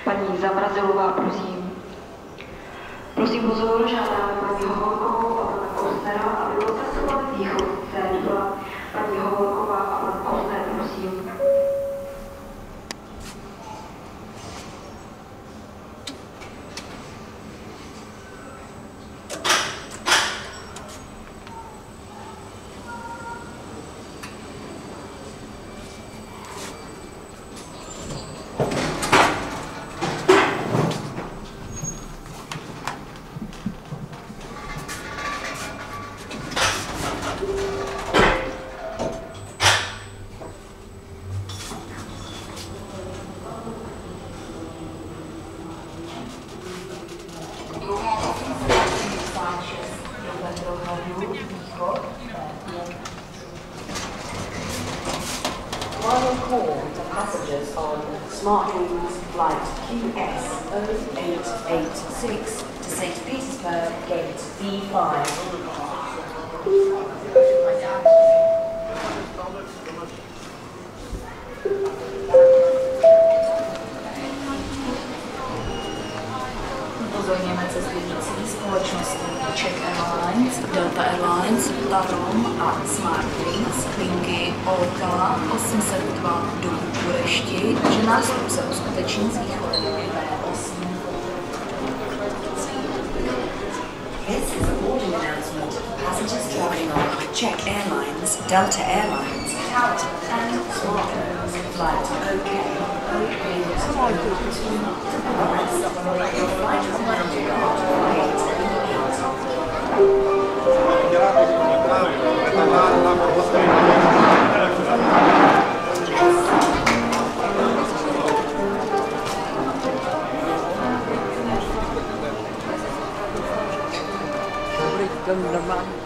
Paní Zamrazilová, prosím. Prosím pozor, žádáme paní Hovorkovou a pana Kostnera, aby odcestovali východ C2. Paní Hovorková a pan Kostner, prosím. Final call to passengers on Smartwings flight QS0886 to St. Petersburg, gate B5. Upozorněme cestující společnosti Czech Airlines, Delta Airlines, Tarom a Smartwings linky OK 802 do Bukurešti, že nástup se uskuteční z východu V8. This is a boarding announcement for passengers travelling on Czech Airlines, Delta Airlines, Talent and Smartwings flight OK 0882 to Bucharest. Your flight is planned to depart by 8:08.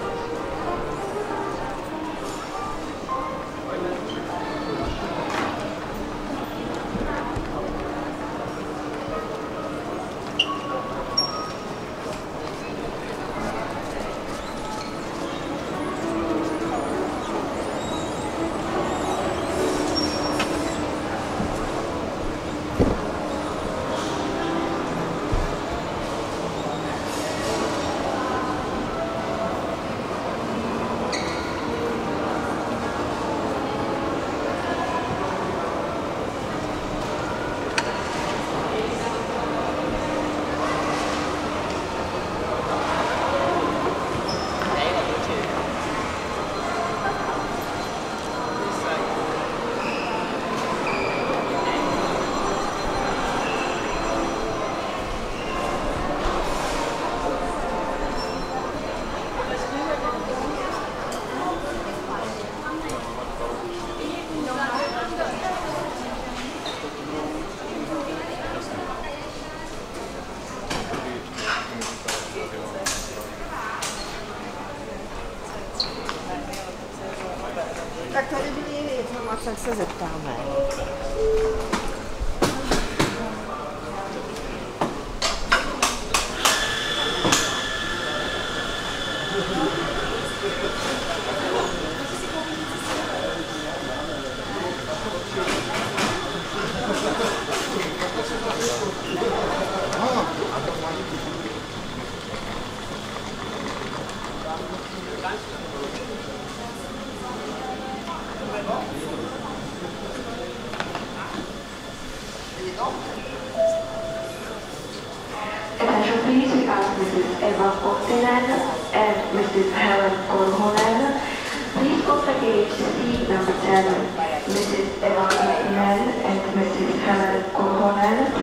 Tak tady byly jiné informace, tak se zeptáme. Attention please, we ask Mrs. F1.4 and Mrs. Helen Korhonen. Please contact gate C number 10, Mrs. F1.4 and Mrs. Helen Korhonen.